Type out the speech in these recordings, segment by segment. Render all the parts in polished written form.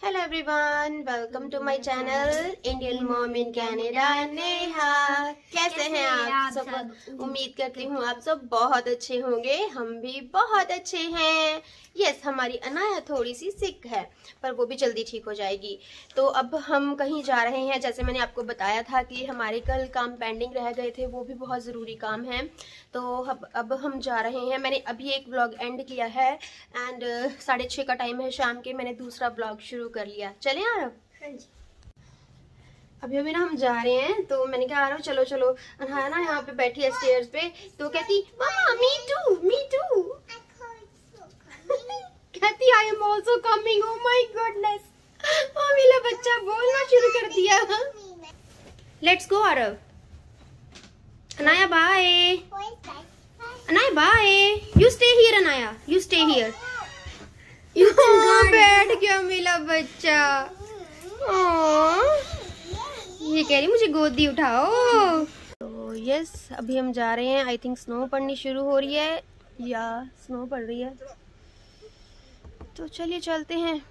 Hello everyone, welcome to my channel Indian mom in Canada. Neha, कैसे हैं आप सब? उम्मीद करती हूँ आप सब बहुत अच्छे होंगे। हम भी बहुत अच्छे हैं। यस, हमारी अनाया थोड़ी सी सिक है, पर वो भी जल्दी ठीक हो जाएगी। तो अब हम कहीं जा रहे हैं। जैसे मैंने आपको बताया था कि हमारे कल काम पेंडिंग रह गए थे, वो भी बहुत ज़रूरी काम है। तो अब हम जा रहे हैं। मैंने अभी एक ब्लॉग एंड किया है एंड 6:30 का टाइम है शाम के। मैंने दूसरा ब्लॉग शुरू कर लिया। चलें यार अब? हाँ जी। अभी ना हम जा रहे हैं, तो मैंने कहा आ रहा हूँ, चलो चलो। अनाया ना यहाँ पे बैठी है स्टेयर्स पे, तो कहती मामा मी टू कहती I am also coming. Oh my goodness, मेरा बच्चा बोलना शुरू कर दिया। Let's go Aarav. Anaya bye. Anaya bye. You stay here Anaya, you stay here. बैठ गया मेरा बच्चा। ये कह रही मुझे गोदी उठाओ। तो यस, अभी हम जा रहे हैं। आई थिंक स्नो पड़नी शुरू हो रही है या स्नो पड़ रही है, तो चलिए चलते हैं।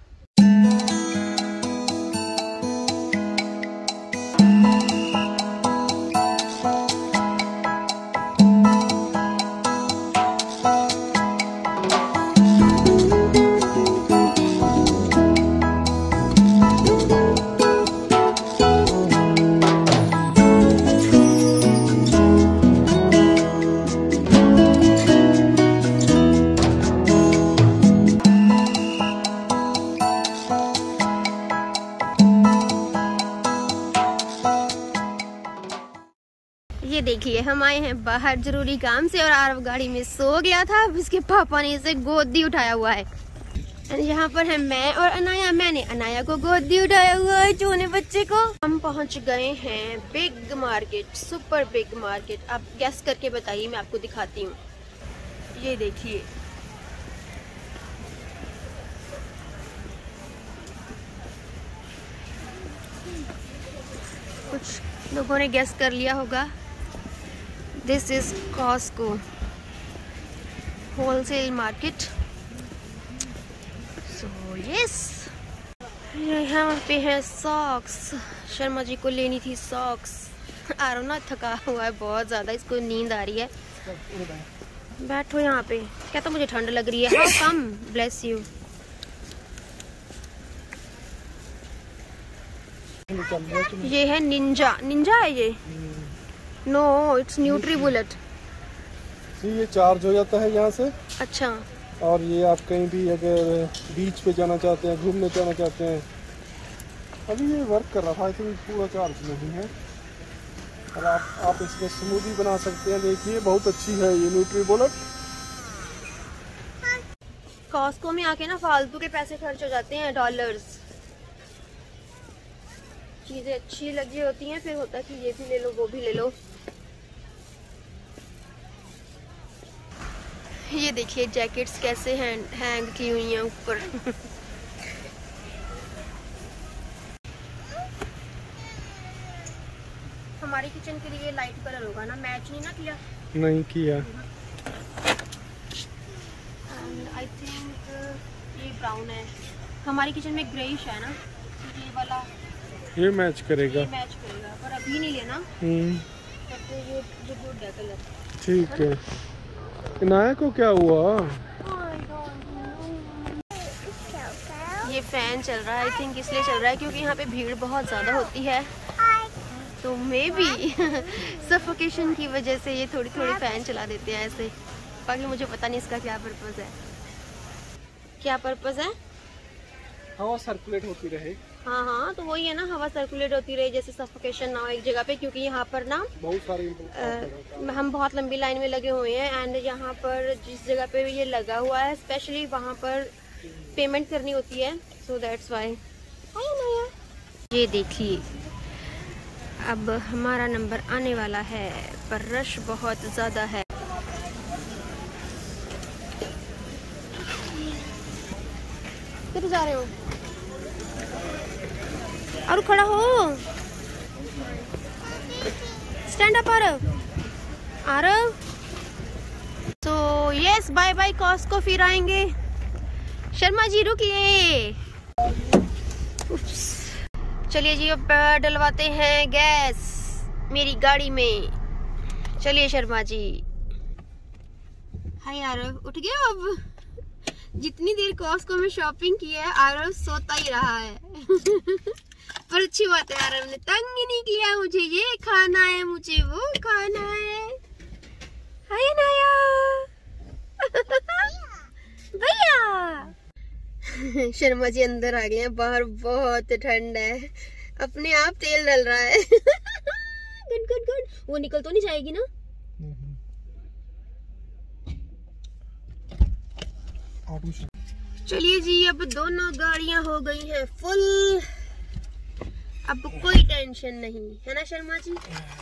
ये देखिए, हम आए हैं बाहर जरूरी काम से और आरव गाड़ी में सो गया था। अब इसके पापा ने इसे गोदी उठाया हुआ है। यहाँ पर है मैं और अनाया। मैंने अनाया को गोदी उठाया हुआ है, चूने बच्चे को। हम पहुँच गए हैं big market, super big market. आप गेस करके बताइए, मैं आपको दिखाती हूँ। ये देखिए, कुछ लोगों ने गेस कर लिया होगा। This is Costco wholesale market. So yes, यहाँ पे है सॉक्स। शर्मा जी को लेनी थी सॉक्स। आरो ना थका हुआ है बहुत ज्यादा, इसको नींद आ रही है। बैठो यहाँ पे। कहता मुझे ठंड लग रही है। How come? Bless you. ये है निंजा। निंजा है ये? No, it's NutriBullet. ये चार्ज हो जाता है यहाँ से। अच्छा। और ये आप कहीं भी अगर बीच पे जाना चाहते हैं, घूमने जाना चाहते हैं, अभी ये वर्क कर रहा था। आई थिंक पूरा चार्ज नहीं है। और आप इसमें स्मूदी बना सकते हैं। देखिए, बहुत अच्छी है ये न्यूट्री बुलेट। कॉस्को में आके ना फालतू के पैसे खर्च हो जाते हैं, डॉलर्स। चीजें अच्छी लगी होती हैं, फिर होता है कि ये भी ले लो, वो भी ले लो। ये देखिए जैकेट्स कैसे हैंग की हुई हैं ऊपर। हमारे किचन के लिए लाइट कलर होगा ना, मैच नहीं ना किया? नहीं किया। आई थिंक ये ब्राउन है। हमारी किचन में ग्रेइश है ना, ये वाला ये मैच करेगा। ये मैच करेगा, पर अभी नहीं लेना। तो ये जो गुड है कलर। ठीक है। अनाया को क्या हुआ? ये फैन चल रहा है। आई थिंक इसलिए चल रहा है क्योंकि यहाँ पे भीड़ बहुत ज़्यादा होती है, तो मे बी सफोकेशन की वजह से ये थोड़ी थोड़ी फैन चला देते हैं ऐसे। बाकी मुझे पता नहीं इसका क्या पर्पस है। क्या पर्पस है? हवा सर्कुलेट होती रहे। हाँ हाँ, तो वही है ना, हवा सर्कुलेट होती रहे, जैसे सफोकेशन ना हो एक जगह पे। क्योंकि यहाँ पर ना बहुत सारे हम बहुत लंबी लाइन में लगे हुए हैं एंड यहाँ पर जिस जगह पे ये लगा हुआ है स्पेशली वहाँ पर पेमेंट करनी होती है, सो दैट्स वाई। ये देखिए, अब हमारा नंबर आने वाला है, पर रश बहुत ज़्यादा है। किधर जा रहे हो? और खड़ा हो, स्टैंड अप आरव। आरव, तो यस, बाय बाय कॉस्को, फिर आएंगे। शर्मा जी रुकिए। चलिए जी अब डलवाते हैं गैस मेरी गाड़ी में। चलिए शर्मा जी। हाय आरव उठ गया अब। जितनी देर कॉस्को में शॉपिंग की है आरव सोता ही रहा है। पर अच्छी बात है, आरव ने तंग ही नहीं किया मुझे। ये खाना है, मुझे वो खाना है। हाय नाया भैया। शर्मा जी अंदर आ गए हैं। बाहर बहुत ठंड है, अपने आप तेल डल रहा है। Good good good. वो निकल तो नहीं जाएगी ना? चलिए जी अब दोनों गाड़ियां हो गई हैं फुल। अब कोई टेंशन नहीं है ना शर्मा जी?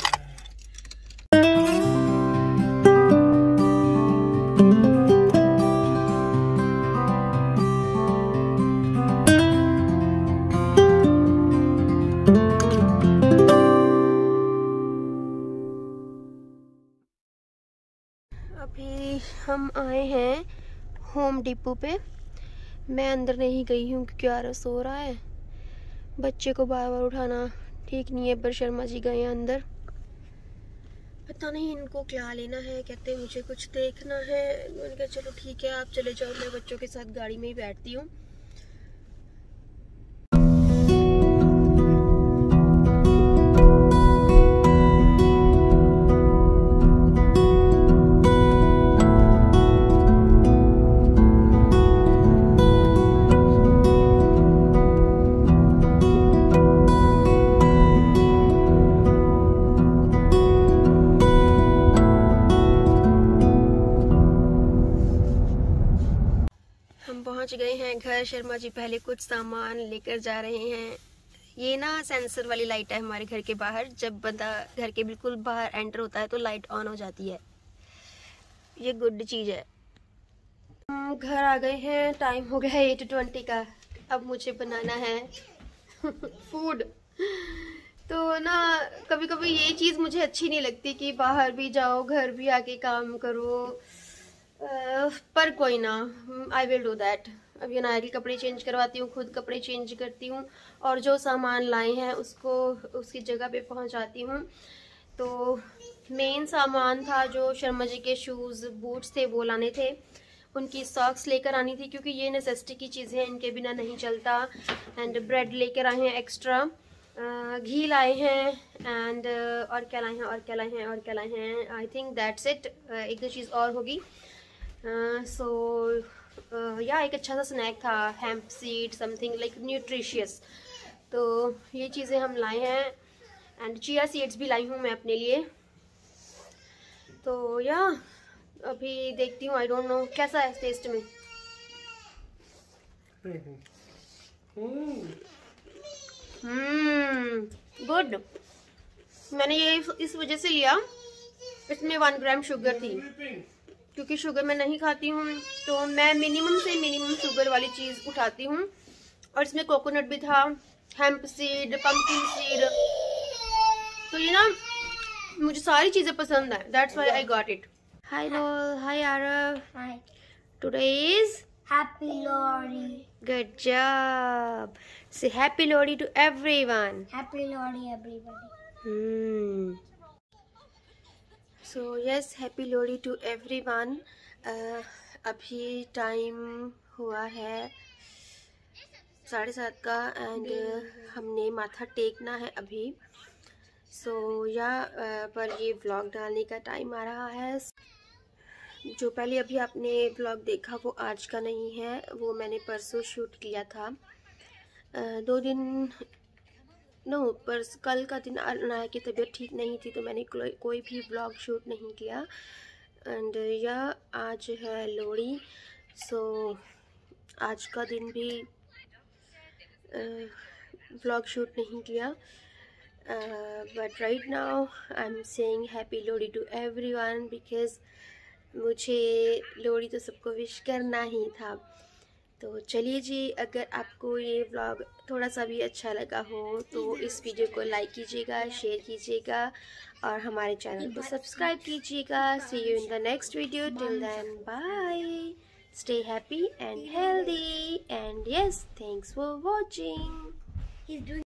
अभी हम आए हैं होम डिपो पे। मैं अंदर नहीं गई हूँ क्योंकि आरव सो रहा है। बच्चे को बार बार उठाना ठीक नहीं है, पर शर्मा जी गए हैं अंदर। पता नहीं इनको क्या लेना है, कहते हैं मुझे कुछ देखना है। मैंने कहा चलो ठीक है आप चले जाओ, मैं बच्चों के साथ गाड़ी में ही बैठती हूँ। पहुंच गए हैं घर। शर्मा जी पहले कुछ सामान लेकर जा रहे हैं। ये ना सेंसर वाली लाइट है हमारे घर के बाहर। जब बंदा घर के बिल्कुल बाहर एंटर होता है तो लाइट ऑन हो जाती है। ये गुड चीज है। हम घर आ गए हैं। टाइम हो गया है 8:20 का। अब मुझे बनाना है फूड। तो ना कभी कभी ये चीज मुझे अच्छी नहीं लगती कि बाहर भी जाओ घर भी आके काम करो, पर कोई ना, आई विल डू दैट। अब ये नायरी कपड़े चेंज करवाती हूँ, खुद कपड़े चेंज करती हूँ और जो सामान लाए हैं उसको उसकी जगह पे पहुँचाती हूँ। तो मेन सामान था जो शर्मा जी के शूज़ बूट्स थे वो लाने थे। उनकी सॉक्स लेकर आनी थी क्योंकि ये नेसेसिटी की चीज़ें हैं, इनके बिना नहीं चलता। एंड ब्रेड लेकर आए हैं एक्स्ट्रा, घी लाए हैं एंड और क्या लाए हैं और क्या लाए हैं और क्या लाए हैं। I think that's it. एक दो चीज़ और होगी। या एक अच्छा सा स्नैक था, hemp seed something like nutritious. तो ये चीज़ें हम लाए हैं एंड चिया सीड्स भी लाई हूँ मैं अपने लिए। तो या अभी देखती हूँ, आई डोंट नो कैसा है टेस्ट में। गुड। मैंने ये इस वजह से लिया, इसमें 1 ग्राम शुगर थी क्योंकि शुगर मैं नहीं खाती हूँ। तो मैं मिनिमम से मिनिमम शुगर वाली चीज़ उठाती हूँ। और इसमें कोकोनट भी था, हेम्प सीड, पंपकिन सीड। तो ये ना मुझे सारी चीज़ें पसंद है, that's why I got it. Hi Noel, hi Aarav. Hi. Today is Happy Lori. Good job. Say happy Lohri to everyone. Happy Lori, everybody. So yes, happy Lohri to everyone. अभी time हुआ है 7:30 का एंड हमने माथा टेकना है अभी। सो पर ये व्लॉग डालने का टाइम आ रहा है। जो पहले अभी आपने व्लॉग देखा वो आज का नहीं है, वो मैंने परसों शूट किया था। 2 दिन पर कल का दिन अनाया की तबीयत ठीक नहीं थी तो मैंने कोई भी व्लॉग शूट नहीं किया। एंड आज है लोहड़ी। सो आज का दिन भी व्लॉग शूट नहीं किया। But right now I am saying happy Lohri to everyone because मुझे लोहड़ी तो सबको विश करना ही था। तो चलिए जी, अगर आपको ये व्लॉग थोड़ा सा भी अच्छा लगा हो तो इस वीडियो को लाइक कीजिएगा, शेयर कीजिएगा और हमारे चैनल को सब्सक्राइब कीजिएगा। See you in the next video. Till then bye, stay happy and healthy and yes, thanks for watching.